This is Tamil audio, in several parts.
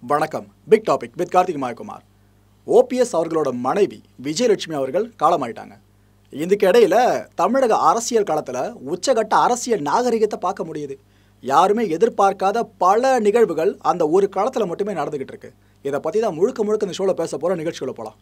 வணக்கம். Big topic with Karthik Mayakumar. OPS அவர்களோட மனைவி விஜயலட்சுமி அவர்கள் காலமாயிட்டாங்க. இதுக்கு இடையில தமிழக அரசியல் களத்தில் உச்சகட்ட அரசியல் நாகரிகத்தை பார்க்க முடியுது. யாருமே எதிர்பார்க்காத பல நிகழ்வுகள் அந்த ஒரு காலத்தில் மட்டுமே நடந்துகிட்டு இருக்கு. இதை பற்றி தான் முழுக்க இந்த ஷோவில் பேச போகிற நிகழ்ச்சிகளை போகலாம்.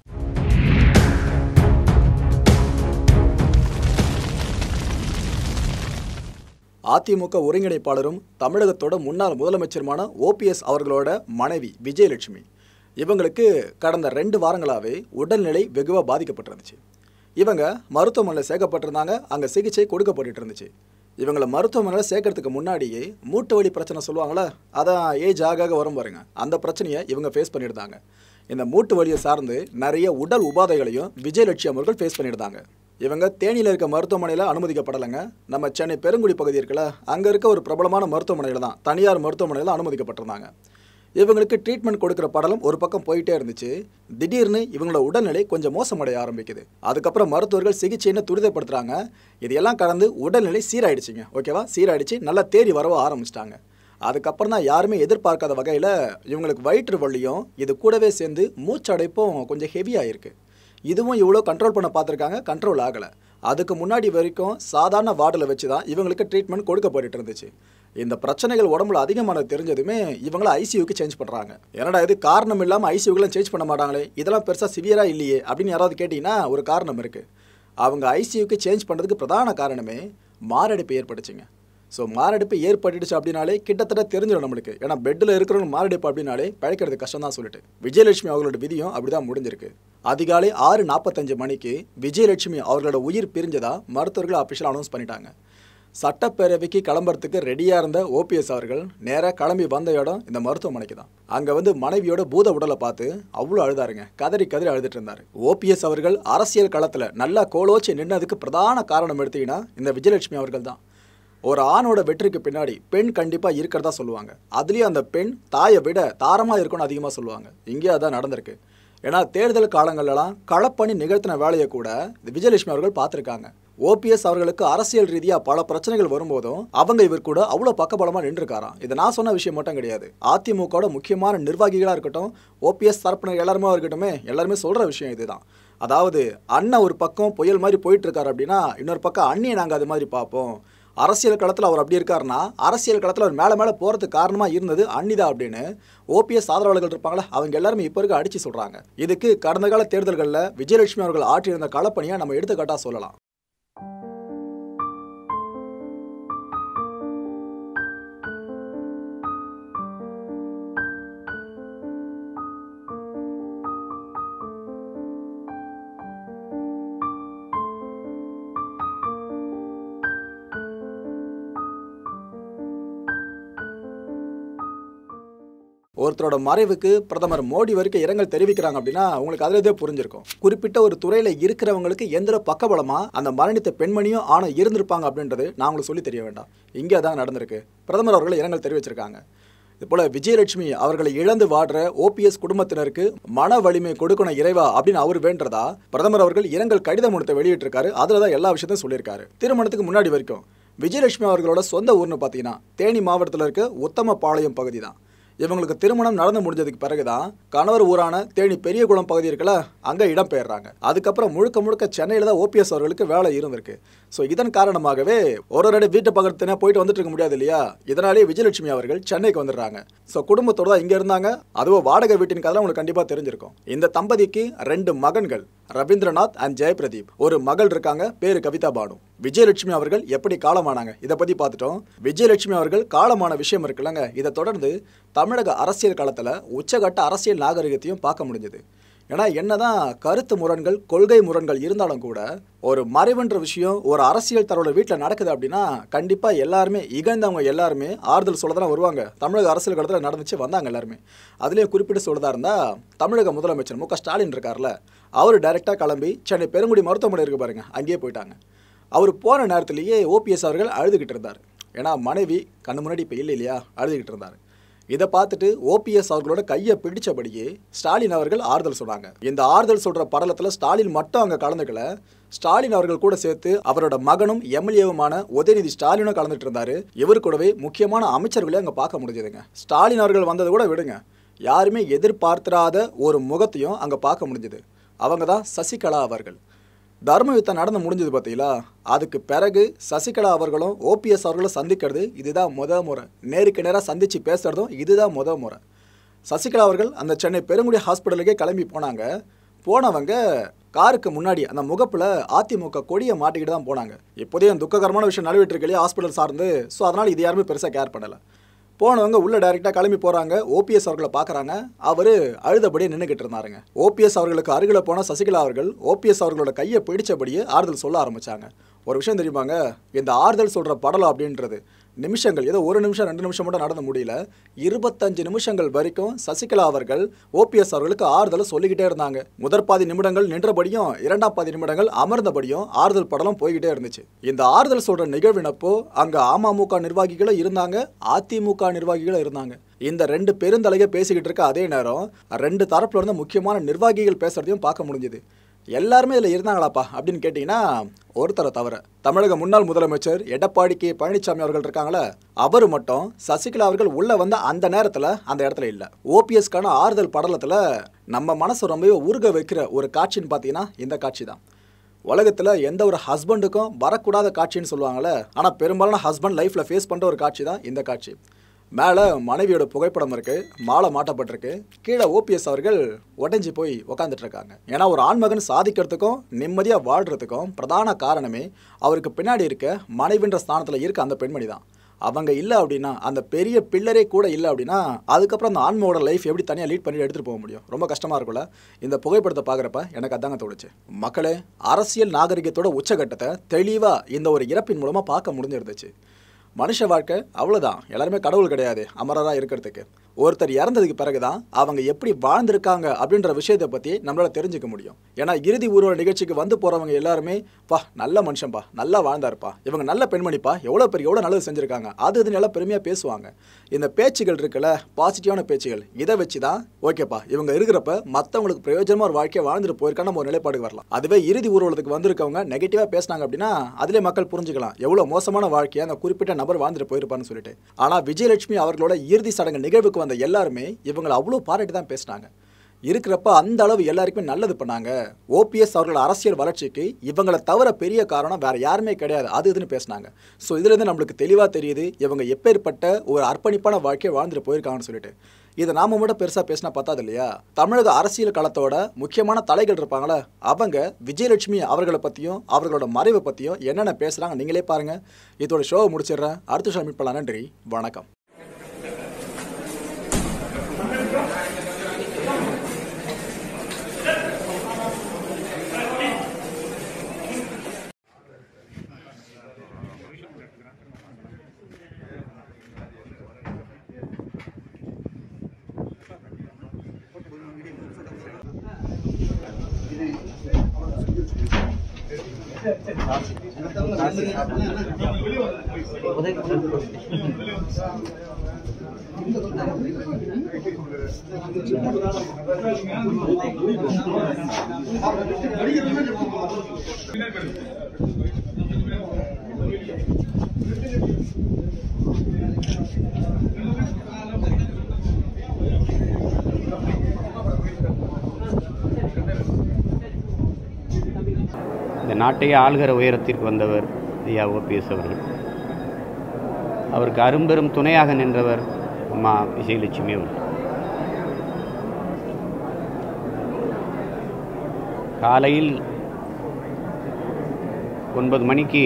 அதிமுக ஒருங்கிணைப்பாளரும் தமிழகத்தோட முன்னாள் முதலமைச்சருமான ஓபிஎஸ் அவர்களோட மனைவி விஜயலட்சுமி இவங்களுக்கு கடந்த 2 வாரங்களாகவே உடல்நிலை வெகுவாக பாதிக்கப்பட்டிருந்துச்சு. இவங்க மருத்துவமனையில் சேர்க்கப்பட்டிருந்தாங்க. அங்கே சிகிச்சை கொடுக்கப்பட்டு இருந்துச்சு. இவங்களை மருத்துவமனையில் சேர்க்கறதுக்கு முன்னாடியே மூட்டு வலி பிரச்சனை சொல்லுவாங்களே, அதான் ஏஜ் ஆக வரும் பாருங்க, அந்த பிரச்சனையை இவங்க ஃபேஸ் பண்ணியிருந்தாங்க. இந்த மூட்டு வலியை சார்ந்து நிறைய உடல் உபாதைகளையும் விஜயலட்சுமி அவர்கள் ஃபேஸ் பண்ணியிருந்தாங்க. இவங்க தேனியில் இருக்க மருத்துவமனையில் அனுமதிக்கப்படலைங்க. நம்ம சென்னை பெருங்குடி பகுதி இருக்குல்ல, அங்கே இருக்க ஒரு பிரபலமான மருத்துவமனையில் தான், தனியார் மருத்துவமனையில் அனுமதிக்கப்பட்டிருந்தாங்க. இவங்களுக்கு ட்ரீட்மெண்ட் கொடுக்குற படலம் ஒரு பக்கம் போயிட்டே இருந்துச்சு. திடீர்னு இவங்களோட உடல்நிலை கொஞ்சம் மோசமடைய ஆரம்பிக்குது. அதுக்கப்புறம் மருத்துவர்கள் சிகிச்சைன்னு துரிதப்படுத்துகிறாங்க. இதையெல்லாம் கடந்து உடல்நிலை சீராயிடுச்சுங்க. ஓகேவா, சீராயிடுச்சு, நல்லா தேறி வரவ ஆரம்பிச்சிட்டாங்க. அதுக்கப்புறம் தான் யாருமே எதிர்பார்க்காத வகையில் இவங்களுக்கு வயிற்று வலியும் இது கூடவே சேர்ந்து மூச்சடைப்பும் கொஞ்சம் ஹெவியாக இருக்குது. இதுவும் இவ்வளோ கண்ட்ரோல் பண்ண பார்த்துருக்காங்க, கண்ட்ரோல் ஆகலை. அதுக்கு முன்னாடி வரைக்கும் சாதாரண வார்டில் வச்சு தான் இவங்களுக்கு ட்ரீட்மெண்ட் கொடுக்கப்பட்டு இருந்துச்சு. இந்த பிரச்சனைகள் உடம்புல அதிகமானது தெரிஞ்சதுமே இவங்கள ஐசியூக்கு சேஞ்ச் பண்ணுறாங்க. என்னடா இது காரணம் இல்லாமல் ஐசியூக்கெலாம் சேஞ்ச் பண்ண மாட்டாங்களே, இதெல்லாம் பெருசாக சிவியராக இல்லையே அப்படின்னு யாராவது கேட்டிங்கன்னா ஒரு காரணம் இருக்குது. அவங்க ஐசியூக்கு சேஞ்ச் பண்ணுறதுக்கு பிரதான காரணமே மாரடைப்பு ஏற்பட்டுச்சுங்க. ஸோ மாரடைப்பு ஏற்பட்டுடுச்சு அப்படின்னாலே கிட்டத்தட்ட தெரிஞ்சிடும் நம்மளுக்கு. ஏன்னா பெட்டில் இருக்கிறவங்க மாரடைப்பு அப்படின்னாலே பழைக்கிறது கஷ்டம் தான் சொல்லிட்டு விஜயலட்சுமி அவங்களோட விதியும் அப்படி தான் முடிஞ்சிருக்கு. அதிகாலை 6:45 மணிக்கு விஜயலட்சுமி அவர்களோட உயிர் பிரிஞ்சதா மருத்துவர்கள் அஃபிஷியலாக அனௌன்ஸ் பண்ணிட்டாங்க. சட்டப்பேரவைக்கு கிளம்புறதுக்கு ரெடியாக இருந்த ஓபிஎஸ் அவர்கள் நேராக கிளம்பி வந்த இடம் இந்த மருத்துவமனைக்கு தான். அங்கே வந்து மனைவியோட பூத உடலை பார்த்து அவ்வளோ அழுதாருங்க. கதறி அழுதுட்டு இருந்தார். ஓபிஎஸ் அவர்கள் அரசியல் களத்தில் நல்லா கோலோச்சி நின்னதுக்கு பிரதான காரணம் எடுத்தீங்கன்னா இந்த விஜயலட்சுமி அவர்கள் தான். ஒரு ஆணோட வெற்றிக்கு பின்னாடி பெண் கண்டிப்பாக இருக்கிறதா சொல்லுவாங்க. அதுலேயும் அந்த பெண் தாயை விட தாரமாக இருக்கும்னு அதிகமாக சொல்லுவாங்க. இங்கேயே அதான் நடந்திருக்கு. ஏன்னா தேர்தல் காலங்கள்லாம் களப்பணி நிகழ்த்தின வேலையை கூட விஜயலட்சுமி அவர்கள் பார்த்துருக்காங்க. ஓபிஎஸ் அவர்களுக்கு அரசியல் ரீதியாக பல பிரச்சனைகள் வரும்போதும் அவங்க இவர் கூட அவ்வளோ பக்கபலமாக நின்றுருக்காராம். இதை நான் சொன்ன விஷயம் மட்டும் கிடையாது. அதிமுகவோட முக்கியமான நிர்வாகிகளாக இருக்கட்டும், ஓபிஎஸ் தரப்பினர் எல்லாருமே இருக்கட்டுமே, எல்லாருமே சொல்கிற விஷயம் இதுதான். அதாவது அண்ணன் ஒரு பக்கம் புயல் மாதிரி போயிட்டு இருக்காரு அப்படின்னா இன்னொரு பக்கம் அண்ணியை நாங்கள் அது மாதிரி பார்ப்போம். அரசியல் களத்தில் அவர் அப்படி இருக்காருன்னா அரசியல் களத்தில் அவர் மேலே போகிறதுக்கு காரணமாக இருந்தது அன்னிதா அப்படின்னு ஓபிஎஸ் ஆதரவாளர்கள் இருப்பாங்களே, அவங்க எல்லாருமே இப்போ இருக்க அடித்து சொல்கிறாங்க. இதுக்கு கடந்த கால தேர்தல்களில் விஜயலட்சுமி அவர்கள் ஆற்றியிருந்த களப்பணியை நம்ம எடுத்துக்காட்டாக சொல்லலாம். ஒருத்தரோட மறைவுக்கு பிரதமர் மோடி வரைக்கும் இரங்கல் தெரிவிக்கிறாங்க அப்படின்னா உங்களுக்கு அதிலே புரிஞ்சிருக்கும். குறிப்பிட்ட ஒரு துறையில் இருக்கிறவங்களுக்கு எந்த பக்கபலமாக அந்த மரணித்த பெண்மணியும் ஆணும் இருந்திருப்பாங்க அப்படின்றது நான் உங்களுக்கு சொல்லி தெரிய வேண்டாம். இங்கே தான் நடந்திருக்கு. பிரதமர் அவர்கள் இரங்கல் தெரிவிச்சிருக்காங்க. இதுபோல் விஜயலட்சுமி அவர்களை இழந்து வாடுற ஓபிஎஸ் குடும்பத்தினருக்கு மன வலிமை கொடுக்கணும் இறைவா அப்படின்னு அவர் வேண்டதா பிரதமர் அவர்கள் இரங்கல் கடிதம் ஒன்று வெளியிட்டிருக்காரு. அதில் தான் எல்லா விஷயத்தையும் சொல்லியிருக்காரு. திருமணத்துக்கு முன்னாடி வரைக்கும் விஜயலட்சுமி அவர்களோட சொந்த ஊர்னு பார்த்தீங்கன்னா தேனி மாவட்டத்தில் இருக்க உத்தமபாளையம் பகுதி தான். இவங்களுக்கு திருமணம் நடந்து முடிஞ்சதுக்கு பிறகுதான் கணவர் ஊரான தேனி பெரியகுளம் பகுதி இருக்குல்ல, அங்கே இடம் பெயர்றாங்க. அதுக்கப்புறம் முழுக்க சென்னையில் தான் ஓபிஎஸ் அவர்களுக்கு வேலை இருந்திருக்கு. ஸோ இதன் காரணமாகவே ஒரு வீட்டை பக்கத்துனா போயிட்டு வந்துட்டு இருக்க முடியாது இல்லையா, இதனாலே விஜயலட்சுமி அவர்கள் சென்னைக்கு வந்துடுறாங்க. ஸோ குடும்பத்தோட தான் இங்கே இருந்தாங்க. அதுவும் வாடகை வீட்டின் கதை உங்களுக்கு கண்டிப்பாக தெரிஞ்சிருக்கும். இந்த தம்பதிக்கு 2 மகன்கள் ரவீந்திரநாத் அண்ட் ஜெயபிரதீப். ஒரு மகள் இருக்காங்க, பேரு கவிதா பானு. விஜயலட்சுமி அவர்கள் எப்படி காலமானாங்க இதை பற்றி பார்த்துட்டோம். விஜயலட்சுமி அவர்கள் காலமான விஷயம் இருக்குல்லங்க, இதை தொடர்ந்து தமிழக அரசியல் களத்தில் உச்சகட்ட அரசியல் நாகரிகத்தையும் பார்க்க முடிஞ்சது. ஏன்னா என்னதான் கருத்து முரண்கள் கொள்கை முரண்கள் இருந்தாலும் கூட ஒரு மறைவுன்ற விஷயம் ஒரு அரசியல் தலைவர் வீட்டில் நடக்குது அப்படின்னா கண்டிப்பாக எல்லாருமே இகழ்ந்தவங்க எல்லாருமே ஆறுதல் சொல்ல தான் வருவாங்க. தமிழக அரசியல் களத்தில் நடந்துச்சு வந்தாங்க எல்லாருமே. அதுலேயும் குறிப்பிட்டு சொல்றதா இருந்தால் தமிழக முதலமைச்சர் மு க ஸ்டாலின் இருக்கார்ல, அவர் டைரெக்டாக கிளம்பி சென்னை பெருங்குடி மருத்துவமனை இருக்கு பாருங்க, அங்கேயே போயிட்டாங்க. அவர் போன நேரத்திலேயே ஓபிஎஸ் அவர்கள் அழுதுகிட்டு இருந்தார். ஏன்னா மனைவி கண்ணு முன்னாடி இப்போ இல்லையா, அழுதுகிட்டு இருந்தார். இதை பார்த்துட்டு ஓபிஎஸ் அவர்களோட கையை பிடிச்சபடியே ஸ்டாலின் அவர்கள் ஆறுதல் சொன்னாங்க. இந்த ஆறுதல் சொல்கிற படலத்தில் ஸ்டாலின் மட்டும் அங்கே கலந்துக்கல, ஸ்டாலின் அவர்கள் கூட சேர்த்து அவரோட மகனும் எம்எல்ஏவுமான உதயநிதி ஸ்டாலினும் கலந்துட்டு இருந்தாரு. இவர் கூடவே முக்கியமான அமைச்சர்களே அங்கே பார்க்க முடிஞ்சதுங்க. ஸ்டாலின் அவர்கள் வந்தது கூட விடுங்க, யாருமே எதிர்பார்த்திராத ஒரு முகத்தையும் அங்கே பார்க்க முடிஞ்சுது. அவங்க தான் சசிகலா அவர்கள். தர்ம யுத்தம் நடந்து முடிஞ்சது பார்த்தீங்களா? அதுக்கு பிறகு சசிகலா அவர்களும் ஓபிஎஸ் அவர்களும் சந்திக்கிறது இதுதான் முறை. நேருக்கு நேராக சந்தித்து பேசுகிறதும் இதுதான் முறை. சசிகலா அவர்கள் அந்த சென்னை பெருங்குடி ஹாஸ்பிட்டலுக்கே கிளம்பி போனாங்க. போனவங்க காருக்கு முன்னாடி அந்த முகப்பில் அதிமுக கொடியை மாட்டிக்கிட்டு தான் போனாங்க. இப்போதைய துக்ககரமான விஷயம் நடைபெற்று இருக்கு இல்லையா ஹாஸ்பிட்டல் சார்ந்து. ஸோ அதனால் இது யாருமே பெருசாக கேர் பண்ணலை. போனவங்க உள்ளே டைரெக்டாக கிளம்பி போகிறாங்க. ஓபிஎஸ் அவர்களை பார்க்குறாங்க. அவர் அழுதபடியே நின்றுக்கிட்டு இருந்தாருங்க. ஓபிஎஸ் அவர்களுக்கு அருகில் போன சசிகலா அவர்கள் ஓபிஎஸ் அவர்களோட கையை பிடிச்சபடியே ஆறுதல் சொல்ல ஆரம்பித்தாங்க. ஒரு விஷயம் தெரியுமாங்க, இந்த ஆறுதல் சொல்கிற படலம் அப்படின்றது நிமிஷங்கள், ஏதோ 1 நிமிஷம் 2 நிமிஷம் மட்டும் நடந்து முடியல. 25 நிமிஷங்கள் வரைக்கும் சசிகலா அவர்கள் ஓபிஎஸ் அவர்களுக்கு ஆறுதலை சொல்லிக்கிட்டே இருந்தாங்க. முதற் பாதி நிமிடங்கள் நின்றபடியும் 2ஆம் பாதி நிமிடங்கள் அமர்ந்தபடியும் ஆறுதல் படலம் போய்கிட்டே இருந்துச்சு. இந்த ஆறுதல் சொல்கிற நிகழ்வினப்போ அங்கே அமமுக நிர்வாகிகளும் இருந்தாங்க, அதிமுக நிர்வாகிகளும் இருந்தாங்க. இந்த 2 பெருந்தலையை பேசிக்கிட்டு இருக்க அதே நேரம் 2 தரப்புல இருந்து முக்கியமான நிர்வாகிகள் பேசுறதையும் பார்க்க முடிஞ்சுது. எல்லாருமே இதில் இருந்தாங்களாப்பா அப்படின்னு கேட்டிங்கன்னா ஒருத்தரை தவிர தமிழக முன்னாள் முதலமைச்சர் எடப்பாடி கே பழனிசாமி அவர்கள் இருக்காங்களே, அவர் மட்டும் சசிகலா அவர்கள் உள்ளே வந்த அந்த நேரத்தில் அந்த இடத்துல இல்லை. ஓபிஎஸ்க்கான ஆறுதல் படலத்தில் நம்ம மனசை ரொம்பவே உருக வைக்கிற ஒரு காட்சின்னு பார்த்தீங்கன்னா இந்த காட்சி தான். உலகத்தில் எந்த ஒரு ஹஸ்பண்டுக்கும் வரக்கூடாத காட்சின்னு சொல்லுவாங்களே, ஆனால் பெரும்பாலான ஹஸ்பண்ட் லைஃப்பில் ஃபேஸ் பண்ணுற ஒரு காட்சி தான் இந்த காட்சி. மேலே மனைவியோட புகைப்படம் இருக்குது, மாலை மாட்டப்பட்டிருக்கு. கீழே ஓபிஎஸ் அவர்கள் உடஞ்சி போய் உக்காந்துட்டு இருக்காங்க. ஏன்னா ஒரு ஆண்மகன் சாதிக்கிறதுக்கும் நிம்மதியாக வாழ்கிறதுக்கும் பிரதான காரணமே அவருக்கு பின்னாடி இருக்க மனைவின்ற ஸ்தானத்தில் இருக்க அந்த பெண்மணி தான். அவங்க இல்லை அப்படின்னா, அந்த பெரிய பில்லரே கூட இல்லை அப்படின்னா, அதுக்கப்புறம் அந்த ஆன்மாவோட லைஃப் எப்படி தனியாக லீட் பண்ணி எடுத்துகிட்டு போக முடியும்? ரொம்ப கஷ்டமாக இருக்கும்ல. இந்த புகைப்படத்தை பார்க்குறப்ப எனக்கு அதாங்க தோணுச்சு. மக்களே, அரசியல் நாகரிகத்தோட உச்சகட்டத்தை தெளிவாக இந்த ஒரு இறப்பின் மூலமாக பார்க்க முடிஞ்சிருந்துச்சு. மனுஷ வாழ்க்கை அவ்வளோதான். எல்லாருமே கடவுள் கிடையாது அமரராக இருக்கிறதுக்கு. ஒருத்தர் இறந்ததுக்கு பிறகு தான் அவங்க எப்படி வாழ்ந்திருக்காங்க அப்படின்ற விஷயத்தை பற்றி நம்மளால் தெரிஞ்சுக்க முடியும். ஏன்னா இறுதி ஊர்வல நிகழ்ச்சிக்கு வந்து போகிறவங்க எல்லாருமே பா நல்ல மனுஷன்ப்பா, நல்லா வாழ்ந்தாருப்பா, இவங்க நல்ல பெண்மணிப்பா, எவ்வளோ நல்லது செஞ்சுருக்காங்க, அது நல்லா பெருமையாக பேசுவாங்க. இந்த பேச்சுகள் இருக்குல்ல, பாசிட்டிவான பேச்சுகள், இதை வச்சு தான் ஓகேப்பா இவங்க இருக்கிறப்ப மற்றவங்களுக்கு பிரயோஜனமாக ஒரு வாழ்க்கையை வாழ்ந்துட்டு போயிருக்கான நம்ம ஒரு நிலைப்பாடுக்கு வரலாம். அதுவே இறுதி ஊர்வலத்துக்கு வந்திருக்கவங்க நெகட்டிவாக பேசினாங்க அப்படின்னா அதிலே மக்கள் புரிஞ்சுக்கலாம் எவ்வளோ மோசமான வாழ்க்கையை அந்த குறிப்பிட்ட நபர் வாழ்ந்துட்டு போயிருப்பான்னு சொல்லிட்டு. ஆனால் விஜயலட்சுமி அவர்களோட இறுதி சடங்கு நிகழ்வுக்கு வந்த எல்லாருமே இவங்களை அவ்வளோ பாராட்டி தான் பேசினாங்க. இருக்கிறப்ப அந்த அளவு எல்லாருக்குமே நல்லது பண்ணாங்க. ஓபிஎஸ் அவர்கள் அரசியல் வளர்ச்சிக்கு இவங்களை தவிர பெரிய காரணம் வேற யாருமே கிடையாது, அது இதுன்னு பேசினாங்க. ஸோ இதுலேருந்து நம்மளுக்கு தெளிவாக தெரியுது இவங்க எப்பேற்பட்ட ஒரு அர்ப்பணிப்பான வாழ்க்கையை வாழ்ந்துட்டு போயிருக்காங்கன்னு சொல்லிட்டு. இதை நாம மட்டும் பெருசாக பேசினா பத்தாது இல்லையா? தமிழக அரசியல் களத்தோட முக்கியமான தலைகள் இருப்பாங்களே, அவங்க விஜயலட்சுமி அவர்களை பற்றியும் அவர்களோட மறைவை பற்றியும் என்னென்ன பேசுகிறாங்க நீங்களே பாருங்கள். இதோட ஷோவை முடிச்சிடுறேன். அடுத்த ஷோ மீட் பண்ணலாம். நன்றி, வணக்கம். இந்த நாட்டையே ஆள்கிற உயரத்திற்கு வந்தவர் ஐயா ஓபிஎஸ் அவர்கள். அவருக்கு அரும்பெரும் துணையாக நின்றவர் அம்மா விஜயலட்சுமி அவர்கள். காலையில் 9 மணிக்கு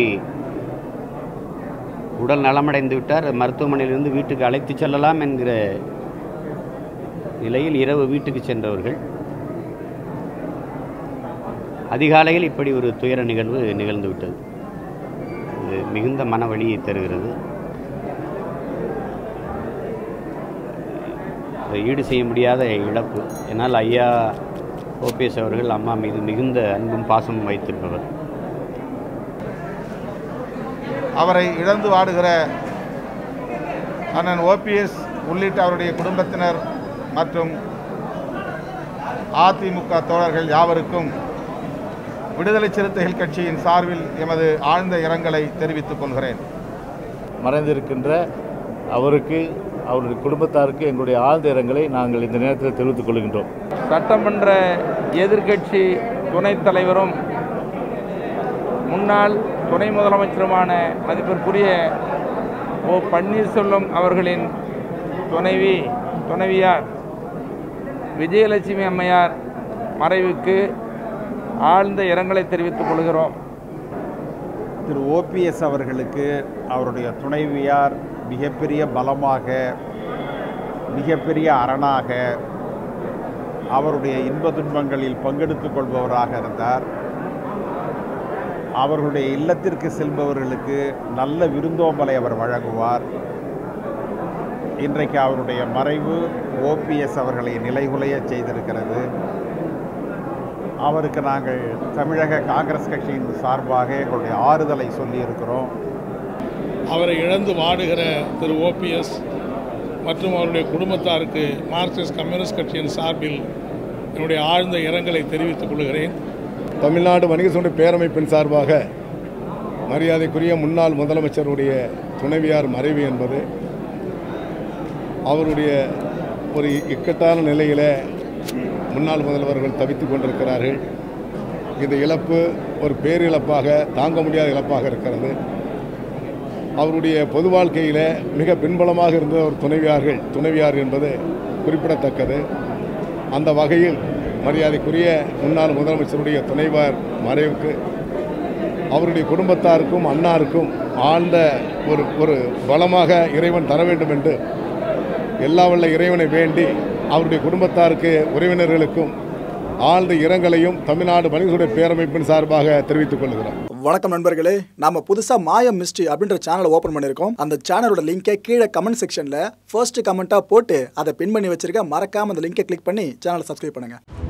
உடல் நலமடைந்து விட்டார். மருத்துவமனையிலிருந்து வீட்டுக்கு அழைத்து செல்லலாம் என்கிற நிலையில் இரவு வீட்டுக்கு சென்றவர்கள் அதிகாலையில் இப்படி ஒரு துயர நிகழ்வு நிகழ்ந்துவிட்டது. இது மிகுந்த மன வலியை தருகிறது. ஈடு செய்ய முடியாத இழப்பு. என்னால் ஐயா ஓபிஎஸ் அவர்கள் அம்மா மீது மிகுந்த அன்பும் பாசமும் வைத்திருப்பவர். அவரை இழந்து வாடுகிற அண்ணன் ஓபிஎஸ் உள்ளிட்ட அவருடைய குடும்பத்தினர் மற்றும் அதிமுக தோழர்கள் யாவருக்கும் விடுதலை சிறுத்தைகள் கட்சியின் சார்பில் எமது ஆழ்ந்த இரங்கலை தெரிவித்துக் கொள்கிறேன். மறைந்திருக்கின்ற அவருக்கு அவருடைய குடும்பத்தாருக்கு எங்களுடைய ஆழ்ந்த இரங்கலை நாங்கள் இந்த நேரத்தில் தெரிவித்துக் கொள்கின்றோம். சட்டமன்ற எதிர்க்கட்சி துணைத் தலைவரும் முன்னாள் துணை முதலமைச்சருமான மதிப்பிற்குரிய ஓ பன்னீர்செல்வம் அவர்களின் துணைவியார் விஜயலட்சுமி அம்மையார் மறைவுக்கு ஆழ்ந்த இரங்கலை தெரிவித்துக் கொள்கிறோம். திரு ஓபிஎஸ் அவர்களுக்கு அவருடைய துணைவியார் மிகப்பெரிய பலமாக, மிகப்பெரிய அரணாக, அவருடைய இன்ப துன்பங்களில் பங்கெடுத்துக் கொள்பவராக இருந்தார். அவர்களுடைய இல்லத்திற்கு செல்பவர்களுக்கு நல்ல விருந்தோம்பலை அவர் வழங்குவார். இன்றைக்கு அவருடைய மறைவு ஓபிஎஸ் அவர்களை நிலைகுலைய செய்திருக்கிறது. அவருக்கு நாங்கள் தமிழக காங்கிரஸ் கட்சியின் சார்பாக எங்களுடைய ஆறுதலை சொல்லியிருக்கிறோம். அவரை இழந்து வாடுகிற திரு ஓபிஎஸ் மற்றும் அவருடைய குடும்பத்தாருக்கு மார்க்சிஸ்ட் கம்யூனிஸ்ட் கட்சியின் சார்பில் என்னுடைய ஆழ்ந்த இரங்கலை தெரிவித்துக் கொள்கிறேன். தமிழ்நாடு வணிக சங்க பேரமைப்பின் சார்பாக மரியாதைக்குரிய முன்னாள் முதலமைச்சருடைய துணைவியார் மறைவு என்பது அவருடைய ஒரு இக்கட்டான நிலையில் முன்னாள் முதல்வர்கள் தவித்துக் கொண்டிருக்கிறார்கள். இந்த இழப்பு ஒரு பேரிழப்பாக, தாங்க முடியாத இழப்பாக இருக்கிறது. அவருடைய பொது வாழ்க்கையில் மிக பின்பலமாக இருந்த ஒரு துணைவியார் என்பது குறிப்பிடத்தக்கது. அந்த வகையில் மரியாதைக்குரிய முன்னாள் முதலமைச்சருடைய துணைவியார் மறைவுக்கு அவருடைய குடும்பத்தாருக்கும் அன்னாருக்கும் ஆழ்ந்த ஒரு பலமாக இறைவன் தர வேண்டும் என்று எல்லா வல்ல இறைவனை வேண்டி அவருடைய குடும்பத்தாருக்கு, உறவினர்களுக்கும் ஆழ்ந்த இரங்கலையும் தமிழ்நாடு வணிக பேரமைப்பின் சார்பாக தெரிவித்துக் கொள்கிறோம். வணக்கம் நண்பர்களே, நாம புதுசா மாயம் மிஸ்ட்ரி அப்படின்ற சேனலை ஓபன் பண்ணியிருக்கோம். அந்த சேனலோட லிங்கை கீழே கமெண்ட் செக்ஷன்ல ஃபர்ஸ்ட் கமெண்டா போட்டு அதை பின் பண்ணி வச்சிருக்க. மறக்காம அந்த லிங்கை கிளிக் பண்ணி சேனலை சப்ஸ்கிரைப் பண்ணுங்க.